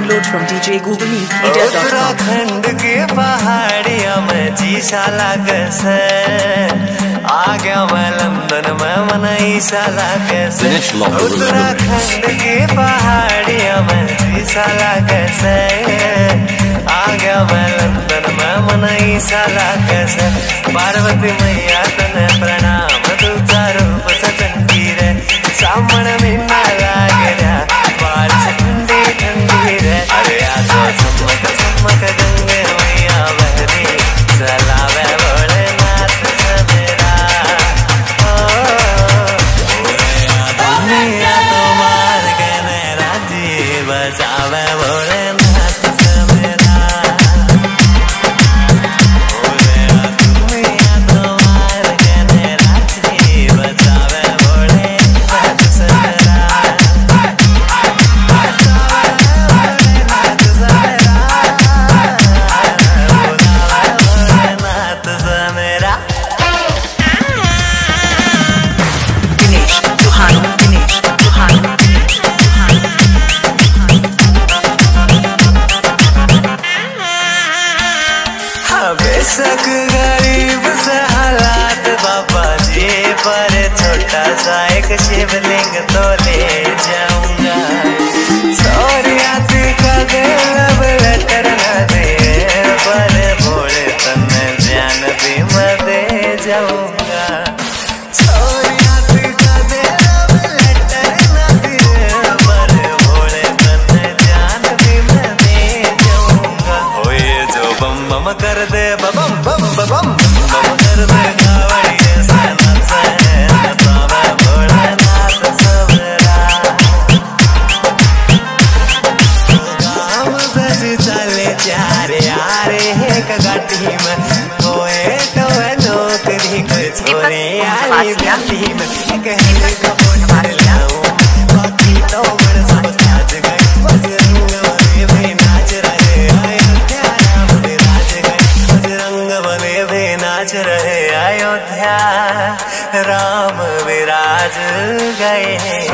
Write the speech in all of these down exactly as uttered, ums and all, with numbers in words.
Download from d j google meet media dot com। Uttarakhand के पहाड़ियों में जीसा कैसे आ गया मैं लंदन में मनाईसा कैसे। उत्तराखंड के पहाड़ियों में जीसा कैसे आ गया मैं लंदन में मनाईसा कैसे। पार्वती मैया तने प्रणाम तुझा रूप सचंदी रे सामने में ना लागे रे बाल से ठंडी ठंडी रे। अरे आजा चमक चमक गंगे मैया बहरी चलावे भोलेनाथ सवेरा। ओ दुनिया तो मार के मेरा जी बचावे भोलेनाथ सवेरा। दुनिया तो मार के मेरा जी बचावे भोलेनाथ सवेरा। बेशक गरीब से हालात बाबा जी पर छोटा सा एक शिवलिंग तो ले जाऊंगा। छोरिया का दे लब लेटर न दे पर भोले तने जान भी मैं दे जाऊंगा। छोरिया का दे लब लेटर न दे पर भोले तने जान भी मैं दे जाऊंगा। ओ ये जो बम बम कर दे बम बम बम बम कर दे गावड़िए से नचे नचावे भोलेनाथ सवेरा। गाँव से चले चार यारे एक गाड़ी में कोई तो नौकरी को छोरे आई गाड़ी में कहने को बोल मार लाऊं बाकी तो बड़ सब साज गए। बजरंग बने भी नाच रहे अयोध्या राम विराज गए। बजरंग बने भी नाच रहे अयोध्या राम विराज गए।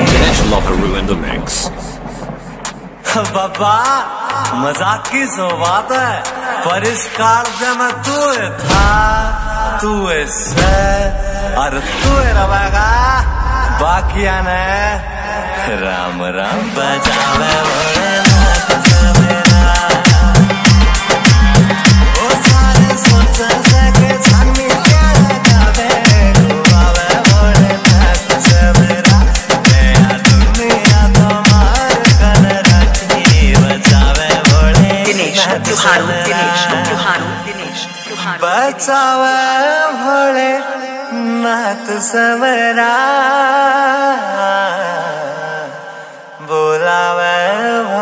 बाबा मजाक की सो बात है पर इस कार्य में तू था तू इससे और तू रहेगा बाकिया ने राम राम बजावे भोलेनाथ सवेरा। ओ सारे सोच सके छानी क्या लगावे गुआवे भोलेनाथ सवेरा। नया दुनिया तो मार कर रखी बचावे भोलेनाथ सवेरा। बचावे भोलेनाथ सवेरा बोलावे